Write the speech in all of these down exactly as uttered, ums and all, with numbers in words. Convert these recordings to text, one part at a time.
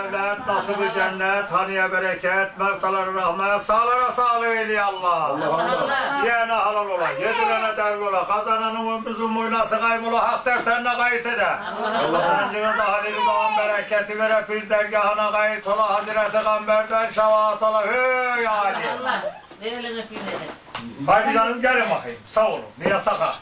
Devlet, nasibi cennet, haniye bereket, mevtaları rahmet, sağlara sağlığı eyle Allah. Allah Allah. Yiyene halal ola, yedirene derli ola, kazananın ömrüzün boynası kaymola, hak defterine kayıt ede. Kazancınıza halil bağın bereketi vere, pir dergahına kayıt ola, Hazreti Gamber'den şefaat ola, hey Ali. Allah, verelim efendim. Hadi canım gelin bakayım, sağ olun, niye saka?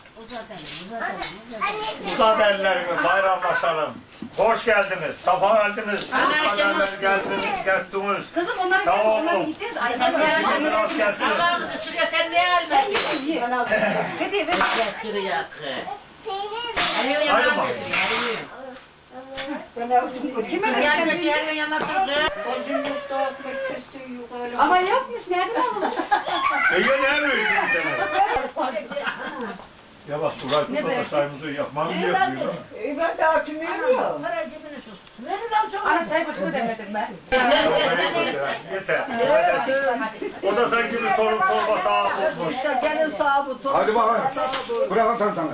Uzat ellerimi, bayramlaşalım. Hoş geldiniz, safa geldiniz, hoş geldiniz, geldiniz, geldiniz. Kızım onları sağ olun. onları gideceğiz. Ay Sen sen ne de Hoş gelsin. Allah kızı şuraya sen ne almadın? Sen ye ye. Hadi ver. Gel şuraya kız. Hadi bakayım. Kime Kız ne gelme geldi? şehrin yanına dur. Ama yapmış. Nereden alınmış? Ege ne büyük bir tane. Ya bak Suray Kurt'ta çayımızı yakmamı yapmıyor. Ben daha tümüyorum. Ana çay başına demedim ben. Yeter. O da sanki bir torun torba sağa olmuş. İşte gelin sağa bu topla. Hadi bakalım. Bırakın tantanı.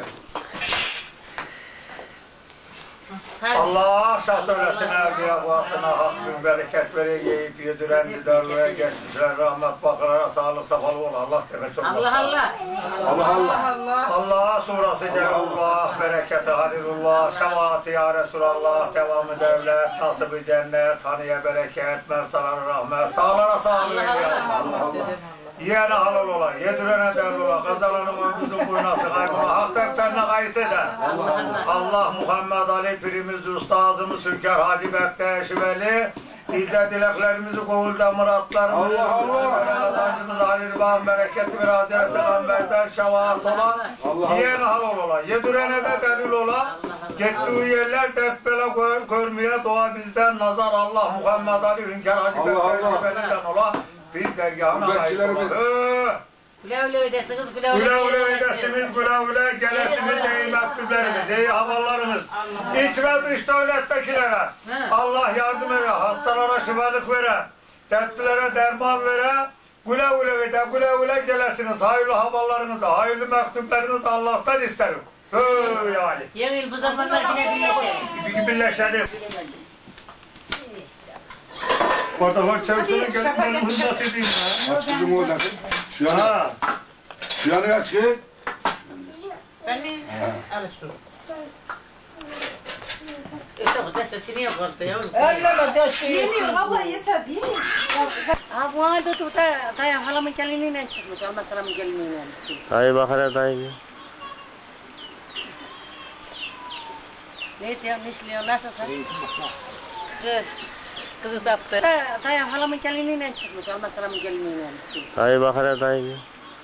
Allah şah devletine, evliya kuatına, hak bin bereket vere, yiyip yediren liderlere, geçmişler, rahmet bakırlara, sağlık, safalı ol. Allah demek olmaz. Allah Allah. Allah Allah. Allah surası Celullah, bereketi Halilullah, şefaati ya Resulallah, devamı devlet, nasibi cennet, haniye bereket, mevtaları rahmet, sağlara sağlığı eyle Allah. Yiyene halal ola, yedirene derli ola, kazananın ömrüzün boynası kaybola, hak defterine kayıt eder. Allah Muhammed Ali Pirimiz, Ustazımız Hünkar Hacı Bektaş Veli, dilde dileklerimizi, kovulda muratlarımızı, Allah Allah. kazancımızı, halil bağın bereketi bir Hazreti Gamber'den şefaat ola, yiyene halal ola, yedirene de delil ola, gittiği yerler dert bela görmeye dua bizden nazar Allah Muhammed Ali Hünkar Hacı Bektaş Veli'den ola, bir dergahına ait ola. Güle güle ödesiniz, güle Güle güle ödesimiz, güle güle gelesimiz, iyi mektuplarımız, iyi haberlerimiz. İç ve dış devlettekilere Allah yardım ere, hastalara şifalık vere, dertlilere derman vere, güle güle öde, güle güle gelesiniz, hayırlı haberlerinizi, hayırlı mektuplarınızı Allah'tan isterim. Hey Ali. Yeni yıl bu zamanlar yine birleşelim. Bir birleşelim. Orada var çarşının gelip hızlat edeyim ya. Aç kızım oradan. Şu yana. Ha. Şu yana aç kız. Ben mi? Alıştım. İşte bu destesini yok orada yavrum. Öyle de Yemiyor abla yese değil mi? Ha bu halde dur da dayı halamın geliniyle çıkmış. Almaz halamın geliniyle. Dayı bak hele dayı. Ne diyor, ne işliyor, nasılsın? Kız, kızı saptı. Dayı halamın geliniyle çıkmış. Almaz halamın geliniyle. Dayı bak hele dayı.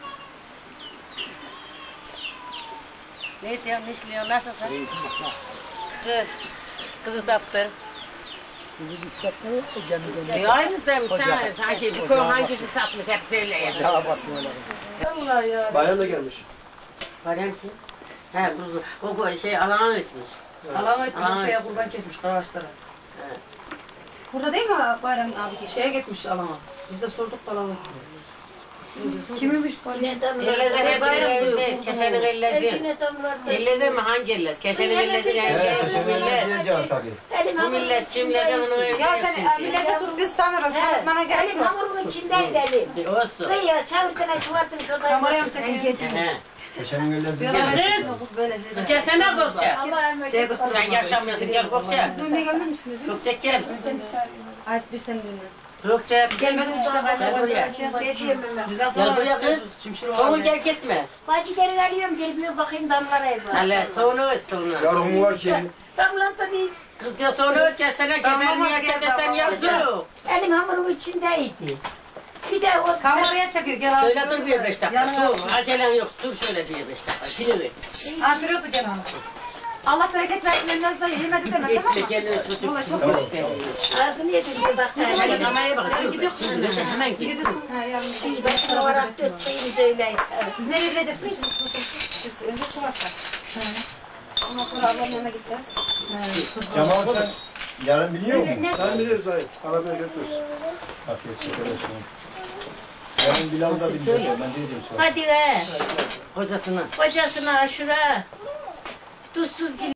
Ne diyor, ne işliyor, nasılsın? Kız, kızı saptı. Kızı biz satmıyoruz da kendi kendine. E aynı tabii sen, sanki bu köy hangisi satmış hep söyle ya. Daha basıyorlar. Allah ya. Bayram da gelmiş. Bayram ki? He kuzu, o bu şey alana etmiş. Allah'ın etmiş şeye kurban kesmiş karabaşlara. Burada değil mi Bayram abi? Şeye gitmiş alana. Biz de sorduk da alana. Kiminmiş bu? Ellezer hep evde, keşenin ellezi. Ellezi mi hangi ellez? Keşenin ellezi evde, bu millet. Diyeceğim tabii. Bu millet kimlerden onu evde Ya sen e, millete tut biz sanırız. Tanıtmana gerek yok. Hamurun içinden deli. Olsun. Ve ya çavukana çuvattın şurada. Kameraya mı çekiyor? He. Geçen gün öyle Gel kız. Kız gelsene Gökçe. Şey Sen yaşamıyorsun gel Gökçe. Ne gelmemişsiniz? Gökçe gel. Ay bir sen dinle. Gökçe. Gelmedim işte Gel buraya. bizden Gel sonra buraya kız. Onu gel gitme. Bacı geri geliyorum gelip bakayım damlara ev var. Hala sonra öt sonra. Yarım var ki. Damlansa değil. Kız gel sonra öt gelsene gebermeye çekesen yazıyor. Elim hamurun içindeydi. Bir de o kameraya çekiyor gel al. Şöyle dur bir beş dakika. Dur. Acelen yok. Dur şöyle bir beş dakika. Şimdi ver. Artırıyordu gel al. Allah bereket versin elinizde yemedi deme tamam Gitme mı? kendine çocuk. Vallahi çok hoş. ağzını yedim bak. Şöyle kameraya bak. Dur. Gidiyor Şimdi ver, hemen git. Gidiyorsun. Ha yarın. İyi başın olarak dört şeyini söyle. Biz nereye gideceksiniz? Biz önce Sivas'a. Ondan sonra ablamın yanına gideceğiz. Cemal sen yarın biliyor musun? Ben biliyoruz dayı. Arabaya götürürüz. Herkes arkadaşım. Yarın Bilal da Söyle. bilmiyor. Ben dedim sonra. Hadi be. Kocasına. Kocasına aşura. Tuzsuz